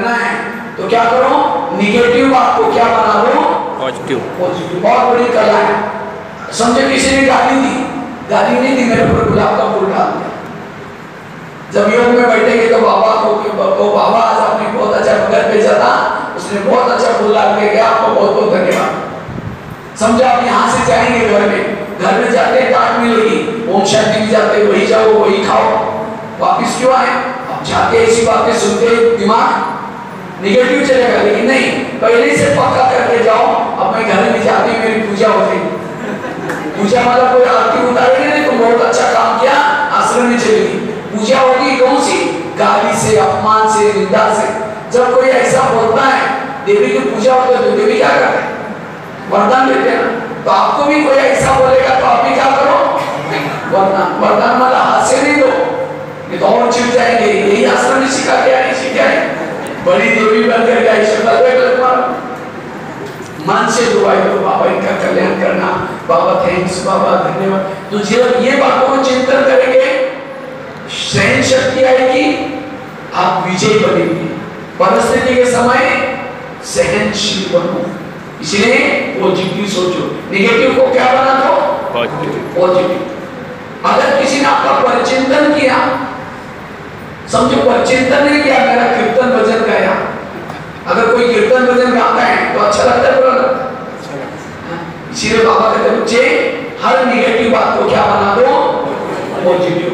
करना है तो क्या करो, निगेटिव बात को क्या बना लो पॉजिटिव। पॉजिटिव। बहुत बड़ी कला है। समझो किसी ने गाली दी, गाली नहीं दी, मेरे ऊपर गुलाब का फूल डाल दिया। जब योग में बैठेंगे तो बाबा को बाबा आज आपने बहुत अच्छा घर भेजा था, उसने बहुत अच्छा फूल डाल के गया, आपको बहुत बहुत धन्यवाद। समझो आप यहाँ से जाएंगे घर में जाते डांट मिलेगी, ओम शांति में जाते वही जाओ वही खाओ, वापिस क्यों आए? अब जाते ऐसी बातें सुनते दिमाग निगेटिव चलेगा। लेकिन नहीं, पहले से पक्का करके जाओ, अब मैं घर में जाती मेरी पूजा हो जाएगी। पूजा मतलब कोई आरती उतारेगी नहीं, तो बहुत अच्छा काम किया, आश्रम में चलेगी। पूजा होगी कौन सी? गाली से, अपमान से, निंदा से। जब कोई ऐसा बोलता है, देवी की पूजा होती है तो देवी क्या करते हैं? वरदान देते हैं ना। तो आपको भी कोई ऐसा बोलेगा तो आप भी क्या करो? वरदान। वरदान मतलब हाथ से नहीं दो, ये तो और चिढ़ जाएंगे। यही आश्रम में सिखा के आए, सीखा है। बड़ी देवी बनकर गई शक्ल मन से दुआई दो, बाबा इनका कल्याण करना, बाबा थैंक्स, बाबा धन्यवाद। तो जब ये बातों को चिंतन करेंगे, सहन शक्ति आएगी, आप विजयी बनेंगे। परिस्थिति के समय सहनशील बनो। इसलिए पॉजिटिव सोचो, निगेटिव को क्या बना दो पॉजिटिव। अगर किसी ने आपका परिचिंतन किया, समझो परिचिंतन नहीं किया, मेरा कीर्तन भजन गाया, अगर कोई कीर्तन भजन गाता है तो अच्छा लगता है, बुरा लगता है? इसीलिए बाबा कहते बच्चे हर निगेटिव बात को क्या बना दो पॉजिटिव।